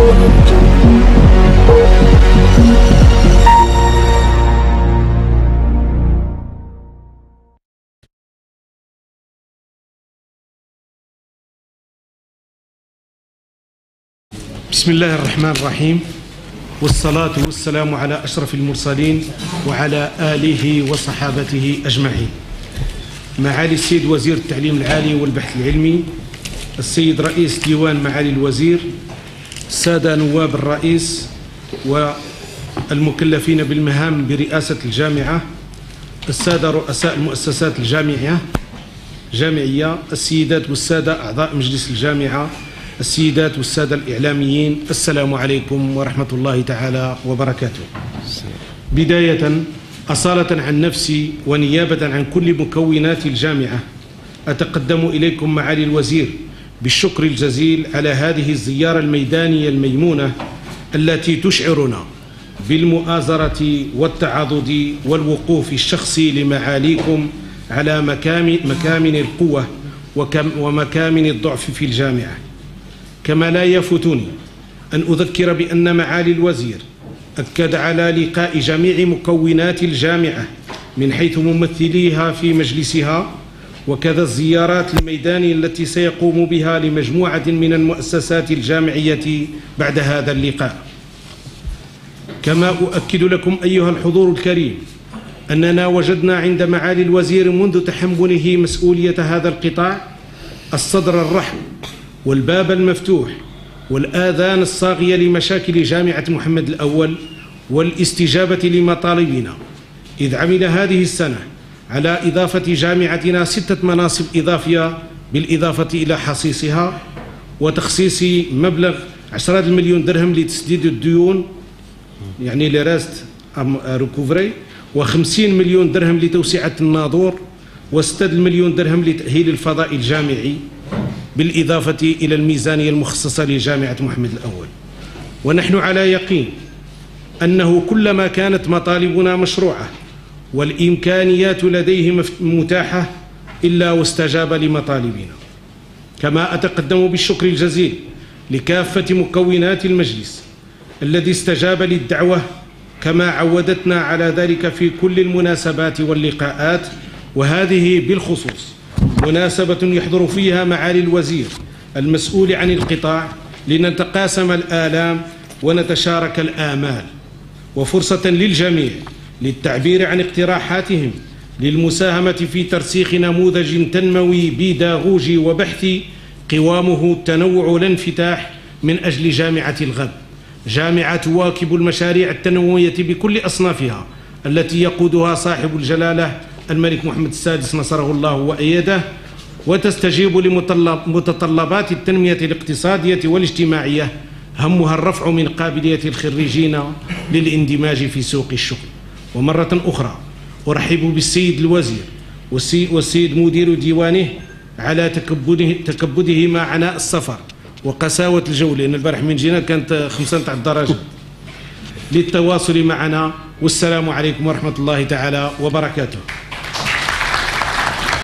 بسم الله الرحمن الرحيم، والصلاة والسلام على أشرف المرسلين وعلى آله وصحابته أجمعين. معالي السيد وزير التعليم العالي والبحث العلمي، السيد رئيس ديوان معالي الوزير، السادة نواب الرئيس والمكلفين بالمهام برئاسة الجامعة، السادة رؤساء المؤسسات الجامعية، السيدات والسادة أعضاء مجلس الجامعة، السيدات والسادة الإعلاميين، السلام عليكم ورحمة الله تعالى وبركاته. بداية أصالة عن نفسي ونيابة عن كل مكونات الجامعة، أتقدم إليكم معالي الوزير بالشكر الجزيل على هذه الزيارة الميدانية الميمونة التي تشعرنا بالمؤازرة والتعاضد والوقوف الشخصي لمعاليكم على مكامن القوة ومكامن الضعف في الجامعة. كما لا يفوتني أن أذكر بأن معالي الوزير أكد على لقاء جميع مكونات الجامعة من حيث ممثليها في مجلسها، وكذا الزيارات الميدانية التي سيقوم بها لمجموعة من المؤسسات الجامعية بعد هذا اللقاء. كما أؤكد لكم أيها الحضور الكريم أننا وجدنا عند معالي الوزير منذ تحمله مسؤولية هذا القطاع الصدر الرحب والباب المفتوح والآذان الصاغية لمشاكل جامعة محمد الأول والاستجابة لمطالبنا، إذ عمل هذه السنة على إضافة جامعتنا 6 مناصب إضافية بالإضافة إلى حصيصها، وتخصيص مبلغ 10 مليون درهم لتسديد الديون يعني لراست ريكوفري، و50 مليون درهم لتوسعة الناظور، و6 مليون درهم لتأهيل الفضاء الجامعي، بالإضافة إلى الميزانية المخصصة لجامعة محمد الأول. ونحن على يقين أنه كلما كانت مطالبنا مشروعة والإمكانيات لديه متاحة إلا واستجاب لمطالبنا. كما أتقدم بالشكر الجزيل لكافة مكونات المجلس الذي استجاب للدعوة، كما عودتنا على ذلك في كل المناسبات واللقاءات، وهذه بالخصوص مناسبة يحضر فيها معالي الوزير المسؤول عن القطاع لنتقاسم الآلام ونتشارك الآمال، وفرصة للجميع للتعبير عن اقتراحاتهم للمساهمة في ترسيخ نموذج تنموي بيداغوجي وبحثي قوامه التنوع والانفتاح من أجل جامعة الغد، جامعة تواكب المشاريع التنموية بكل أصنافها التي يقودها صاحب الجلالة الملك محمد السادس نصره الله وأيده، وتستجيب لمتطلبات التنمية الاقتصادية والاجتماعية، همها الرفع من قابلية الخريجين للاندماج في سوق الشغل. ومرة أخرى أرحب بالسيد الوزير والسيد مدير ديوانه على تكبده مع عناء السفر وقساوة الجو، لأن البارح من جينا كانت 5 درجات، للتواصل معنا. والسلام عليكم ورحمة الله تعالى وبركاته.